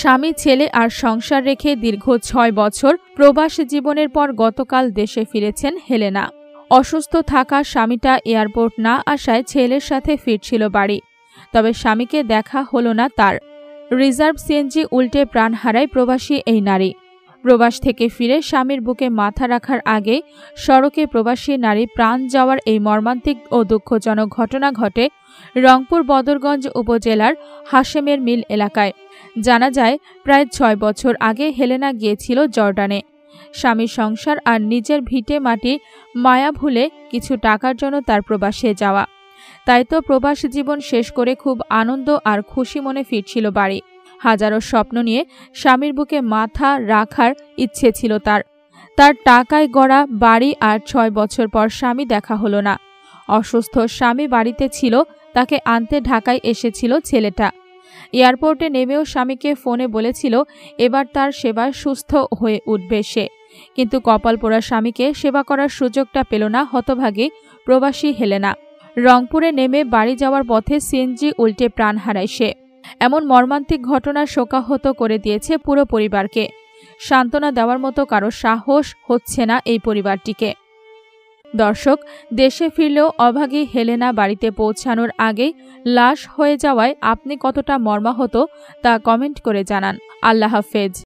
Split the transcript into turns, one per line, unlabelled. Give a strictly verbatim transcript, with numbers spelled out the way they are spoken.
স্বামী ছেলে আর সংসার রেখে দীর্ঘ ছয় বছর প্রবাস জীবনের পর গতকাল দেশে ফিরেছেন হেলেনা। অসুস্থ থাকা স্বামীটা এয়ারপোর্ট না আসায় ছেলের সাথে ফিরছিল বাড়ি। তবে স্বামীকে দেখা হলো না তার। রিজার্ভ সিএনজি উল্টে প্রাণ হারায় প্রবাসী এই নারী। প্রবাস থেকে ফিরে স্বামীর বুকে মাথা রাখার আগে সড়কে প্রবাসী নারী প্রাণ যাওয়ার এই মর্মান্তিক ও দুঃখজনক ঘটনা ঘটে রংপুর বদরগঞ্জ উপজেলার হাশেমের মিল এলাকায়। জানা যায়, প্রায় ছয় বছর আগে হেলেনা গিয়েছিল জর্ডানে। স্বামীর সংসার আর নিজের ভিটে মাটি মায়া ভুলে কিছু টাকার জন্য তার প্রবাসে যাওয়া। তাই তো প্রবাস জীবন শেষ করে খুব আনন্দ আর খুশি মনে ফিরছিল বাড়ি। হাজারো স্বপ্ন নিয়ে স্বামীর বুকে মাথা রাখার ইচ্ছে ছিল তার। তার টাকায় গড়া বাড়ি আর ছয় বছর পর স্বামী দেখা হলো না। অসুস্থ স্বামী বাড়িতে ছিল, তাকে আনতে ঢাকায় এসেছিল ছেলেটা। এয়ারপোর্টে নেমেও স্বামীকে ফোনে বলেছিল এবার তার সেবায় সুস্থ হয়ে উঠবে সে। কিন্তু কপাল পোড়া স্বামীকে সেবা করার সুযোগটা পেল না হতভাগী প্রবাসী হেলেনা। রংপুরে নেমে বাড়ি যাওয়ার পথে সিএনজি উল্টে প্রাণ হারায় সে। এমন মর্মান্তিক ঘটনা শোকাহত করে দিয়েছে পুরো পরিবারকে। সান্ত্বনা দেওয়ার মতো কারো সাহস হচ্ছে না এই পরিবারটিকে। দর্শক, দেশে ফিরলেও অভাগী হেলেনা বাড়িতে পৌঁছানোর আগেই লাশ হয়ে যাওয়ায় আপনি কতটা মর্মাহত তা কমেন্ট করে জানান। আল্লাহ হাফেজ।